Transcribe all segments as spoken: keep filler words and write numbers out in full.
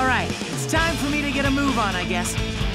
All right, it's time for me to get a move on, I guess.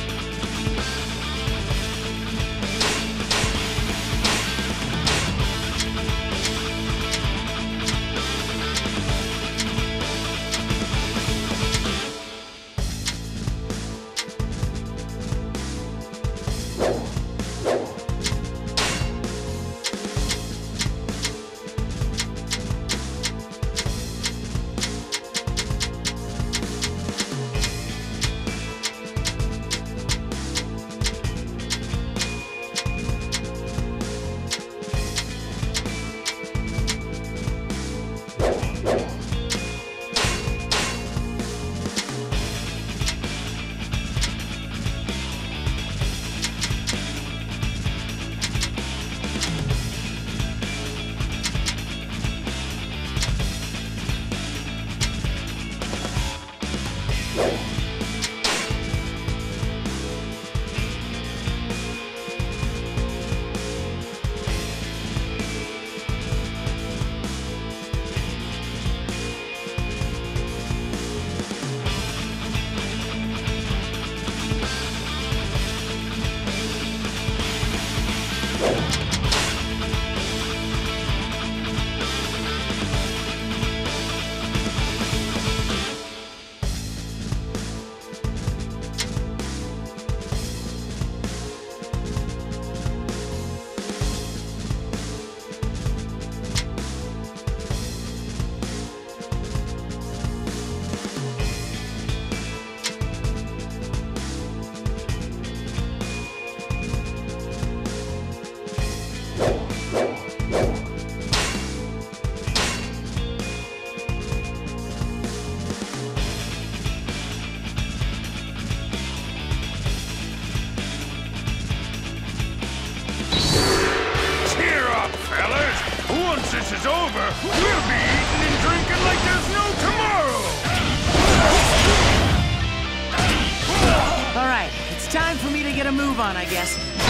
This is over, we'll be eating and drinking like there's no tomorrow! All right, it's time for me to get a move on, I guess.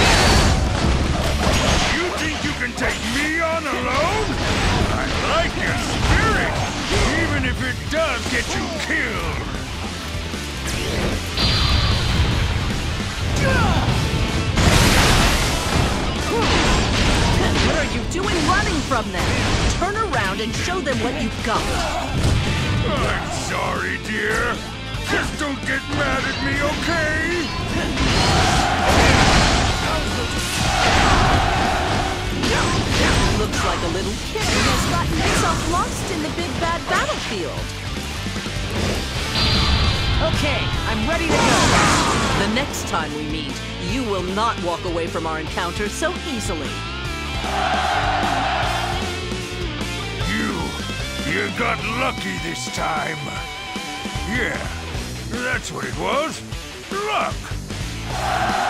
You think you can take me on alone? I like your spirit, even if it does get you killed. What are you doing running from them? Turn around and show them what you've got. I'm sorry, dear. Just don't get mad at me, okay? Looks like a little kid has gotten himself lost in the big bad battlefield. Okay, I'm ready to go. The next time we meet, you will not walk away from our encounter so easily. You, you got lucky this time. Yeah, that's what it was. Luck.